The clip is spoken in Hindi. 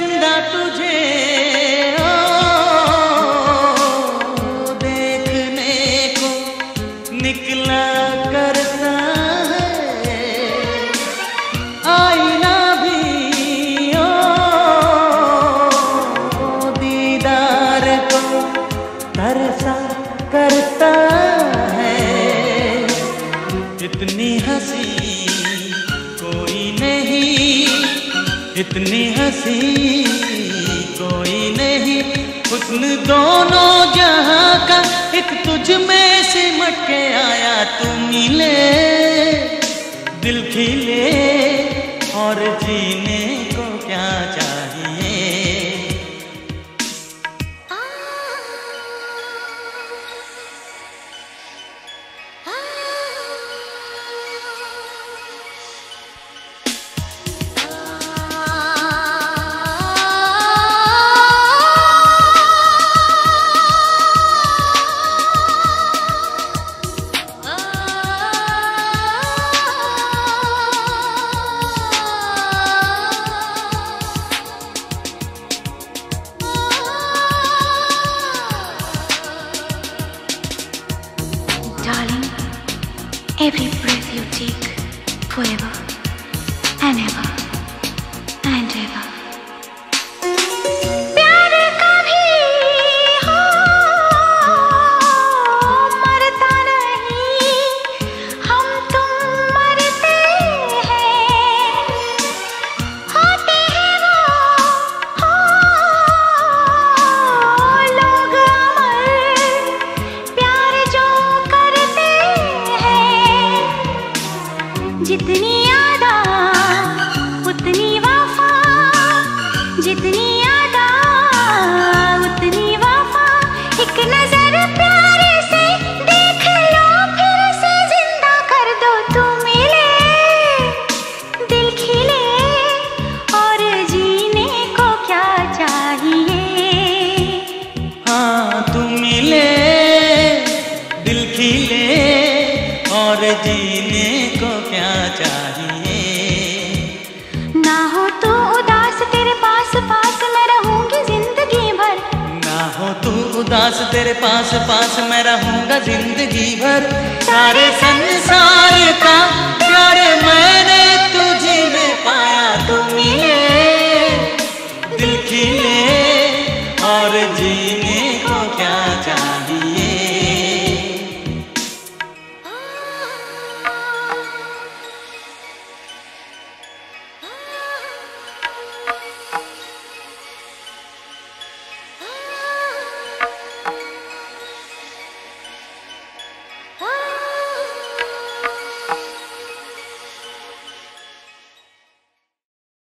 चंदा तुझे देखने को निकला करता है, आईना भी दीदार को तरसा करता है। इतनी हंसी कोई नहीं, इतनी हंसी कोई नहीं, हुस्न दोनों जहां का एक तुझ में सिमट के आया। तू मिले दिल खिले और जीने को क्या चाहिए। Darling, every breath you take, forever and ever and ever. प्यार कभी हो मरता नहीं, हम तुम मरते हैं, होते हैं वो लोग अमर, प्यार जो करते हैं। जितनी यादा उतनी वफा, जितनी यादा उतनी वफा, एक नजर प्यार से देख लो, फिर से जिंदा कर दो। तू मिले दिल खिले और जीने को क्या चाहिए। हाँ तू मिले दिल खिले और जीने को क्या चाहिए। ना हो तू उदास, तेरे पास पास मैं रहूंगी जिंदगी भर। ना हो तू उदास, तेरे पास पास मैं रहूंगा जिंदगी भर। सारे संसार